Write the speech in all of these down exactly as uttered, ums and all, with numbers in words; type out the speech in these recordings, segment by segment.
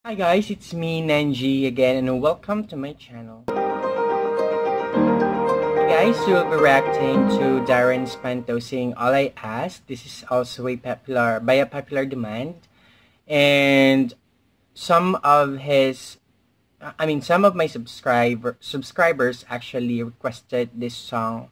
Hi guys, it's me Nanji again and welcome to my channel. Hey guys, we'll be reacting to Darren Espanto singing All I Ask. This is also a popular by a popular demand, and some of his I mean some of my subscriber subscribers actually requested this song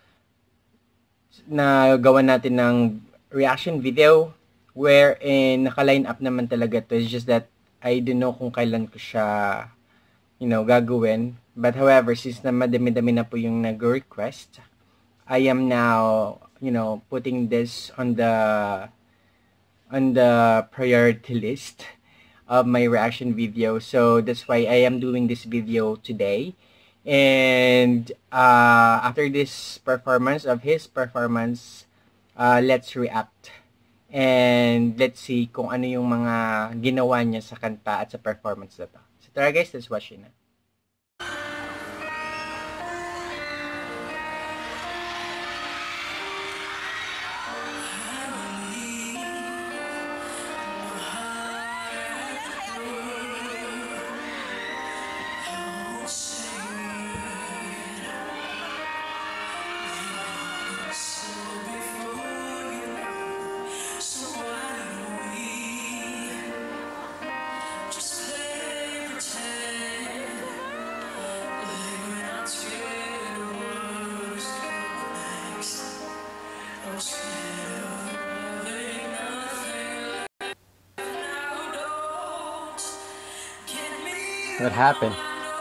na gawa natin ng reaction video wherein naka-line up naman talaga to. It's just that I don't know kung kailan ko siya, you know, gagawin. But however, since na madami-dami na po yung nag-request, I am now, you know, putting this on the on the priority list of my reaction video. So that's why I am doing this video today. And uh, after this performance of his performance, uh, let's react. And let's see kung ano yung mga ginawa niya sa kanta at sa performance na to. So tara guys, let's watch it na. What happened?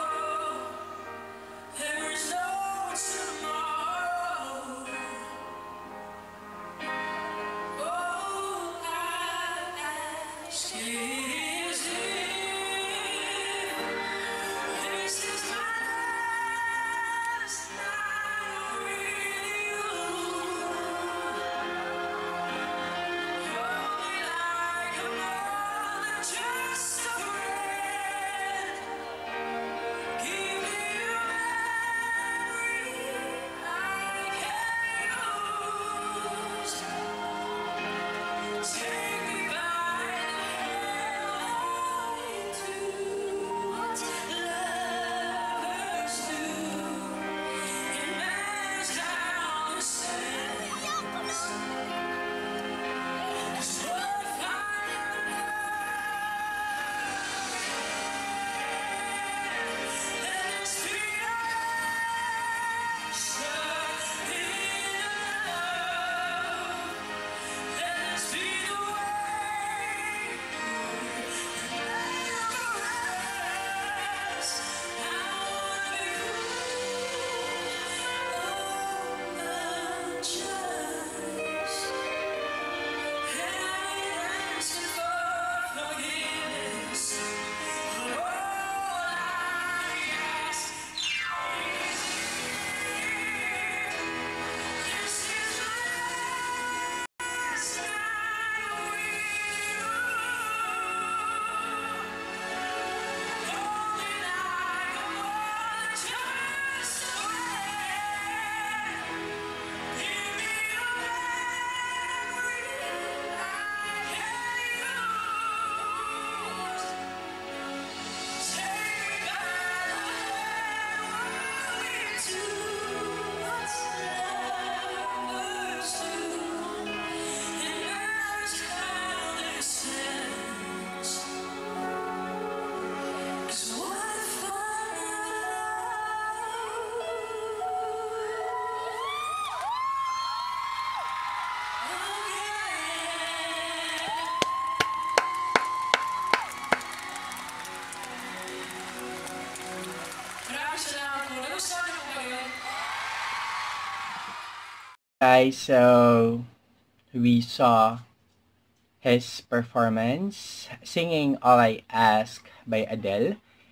Guys, so we saw his performance singing All I Ask by Adele.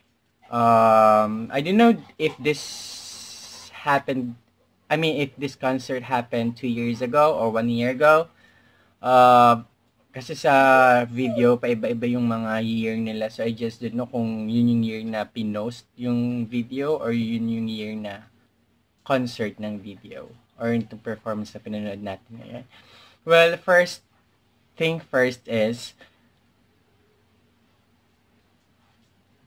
Um, I don't know if this happened, I mean, if this concert happened two years ago or one year ago. Uh, kasi sa video, paiba-iba yung mga year nila. So I just don't know kung yun yung year na pinost yung video or yun yung year na concert ng video or into performance na pinanood natin ngayon. Well, first thing first is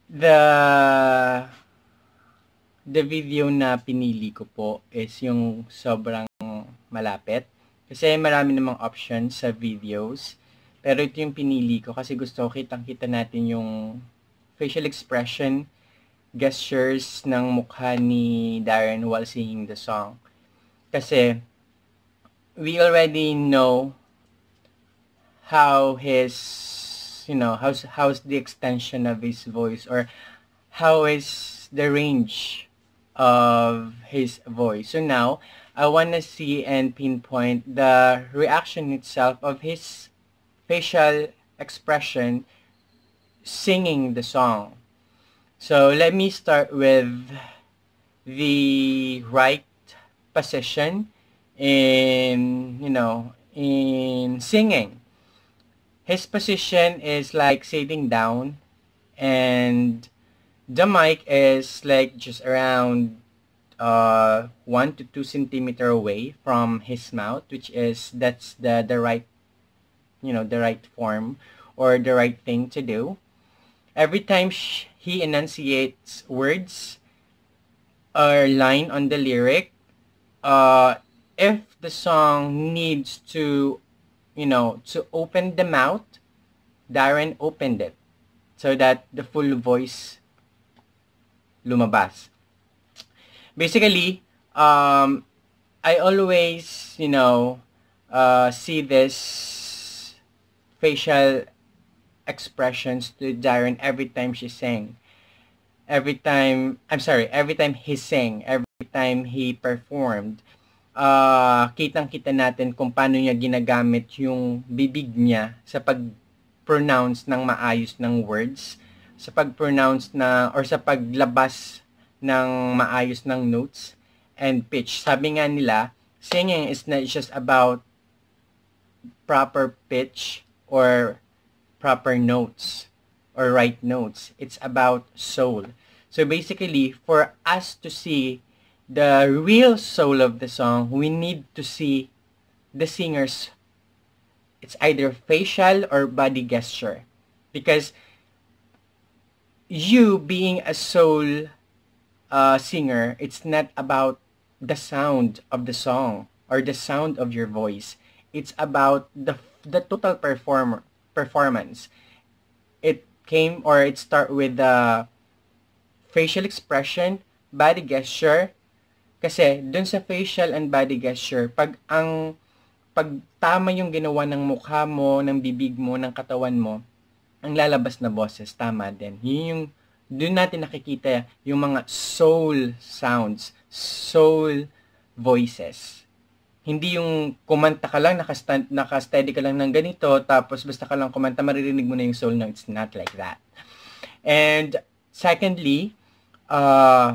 The the video na pinili ko po is yung sobrang malapit. Kasi marami namang options sa videos. Pero ito yung pinili ko kasi gusto ko kitang-kita natin yung facial expression, gestures ng mukha ni Darren while singing the song. Kasi we already know how his, you know, how's, how's the extension of his voice, or how is the range of his voice. So now, I want to see and pinpoint the reaction itself of his facial expression singing the song. So let me start with the right position in, you know, in singing. His position is like sitting down, and the mic is like just around uh one to two centimeter away from his mouth, which is that's the the right, you know, the right form or the right thing to do. Every time sh- he enunciates words or line on the lyric, uh if the song needs to, you know, to open the mouth, Darren opened it so that the full voice lumabas. Basically, um, I always, you know, uh, see this facial expressions to Darren every time she sang. Every time, I'm sorry, every time he sang, every time he performed, uh, kitang-kita natin kung paano niya ginagamit yung bibig niya sa pag-pronounce ng maayos ng words, sa pag-pronounce na, or sa paglabas ng maayos ng notes and pitch. Sabi nga nila, singing is not just about proper pitch or proper notes or right notes. It's about soul. So basically, for us to see the real soul of the song, we need to see the singer's, it's either facial or body gesture. Because you being a soul uh, singer, it's not about the sound of the song or the sound of your voice. It's about the the total performer performance. It came or it start with the facial expression, body gesture. Kasi dun sa facial and body gesture, pag ang pag tama yung ginawa ng mukha mo, ng bibig mo, ng katawan mo, ang lalabas na boses tama din. Yun yung doon natin nakikita yung mga soul sounds, soul voices. Hindi yung kumanta ka lang, naka-stand, naka-steady ka lang ng ganito, tapos basta ka lang kumanta, maririnig mo na yung soul. No, it's not like that. And secondly, uh,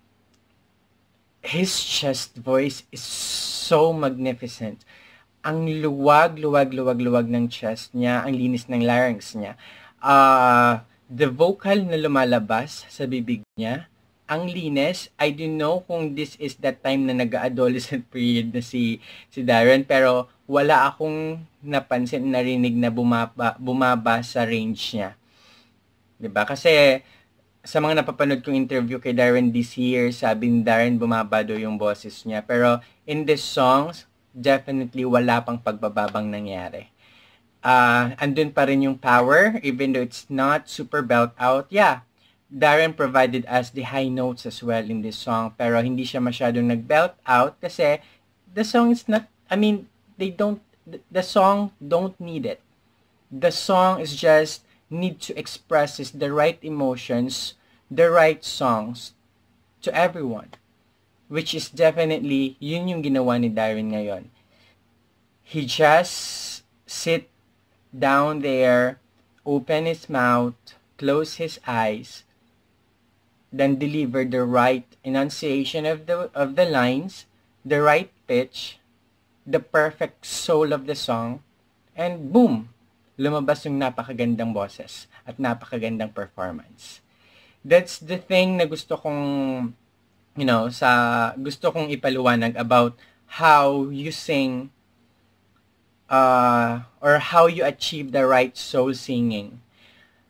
his chest voice is so magnificent. Ang luwag, luwag, luwag, luwag ng chest niya, ang linis ng larynx niya. Uh, the vocal na lumalabas sa bibig niya, ang linis. I don't know kung this is that time na nag-adolescent period na si si Darren, pero wala akong napansin, narinig na bumaba, bumaba sa range niya. 'Di ba? Kasi sa mga napapanood kong interview kay Darren this year, sabi ni Darren bumaba daw yung boses niya. Pero in this songs, definitely wala pang pagbababang nangyari. Uh, andun pa rin yung power, even though it's not super belt out. Yeah, Darren provided us the high notes as well in this song, pero hindi siya masyadong nag-belt out kasi the song is not, I mean, they don't, the song don't need it. The song is just need to express is the right emotions, the right songs to everyone, which is definitely yun yung ginawa ni Darren ngayon. He just sit down there, open his mouth, close his eyes, then deliver the right enunciation of the of the lines, the right pitch, the perfect soul of the song, and boom, lumabas yung napakagandang boses at napakagandang performance. That's the thing na gusto kong, you know, sa gusto kong ipaliwanag about how you sing uh, or how you achieve the right soul singing.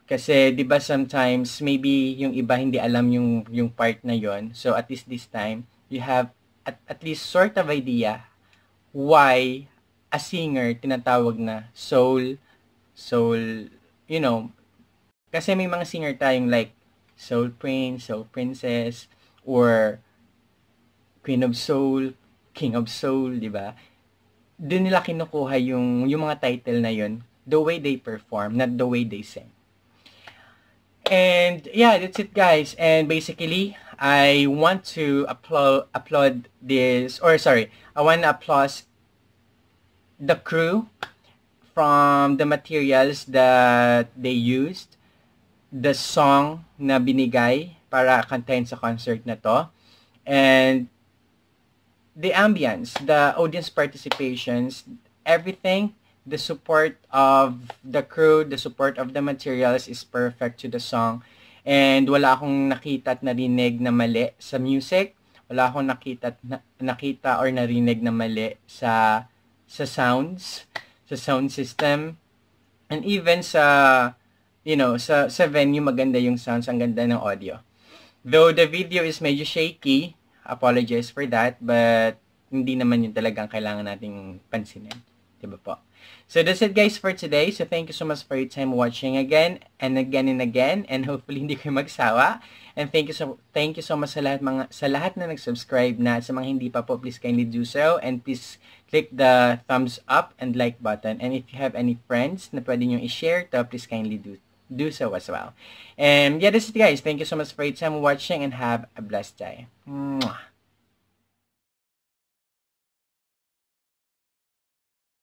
Kasi 'di ba sometimes maybe yung iba hindi alam yung yung part na yon. So at least this time you have at, at least sort of idea why a singer tinatawag na soul soul you know, kasi may mga singer tayong like soul prince, soul princess, or queen of soul, king of soul, 'di ba? Doon nila kinukuha yung yung mga title na yon the way they perform, not the way they sing. And yeah, that's it, guys. And basically, I want to applaud applaud this, or sorry, I want to applaud the crew from the materials that they used, the song na binigay para kantahin sa concert na to, and the ambience, the audience participations, everything, the support of the crew, the support of the materials is perfect to the song. And wala akong nakita at narinig na mali sa music. Wala akong nakita at na, nakita or narinig na mali sa sa sounds, sa sound system. And even sa, you know, sa, sa venue, maganda yung sounds, ang ganda ng audio. Though the video is medyo shaky, apologize for that, but hindi naman yun talagang kailangan nating pansinin. Diba po? So that's it, guys, for today. So thank you so much for your time watching again and again and again, and hopefully hindi kayo magsawa. And thank you so thank you so much sa lahat mga sa lahat na nag-subscribe na. Sa mga hindi pa po, please kindly do so, and please click the thumbs up and like button. And if you have any friends na pwede nyo i-share to, please kindly do do so as well. And yeah, that's it, guys. Thank you so much for your time watching, and have a blessed day. Mwah.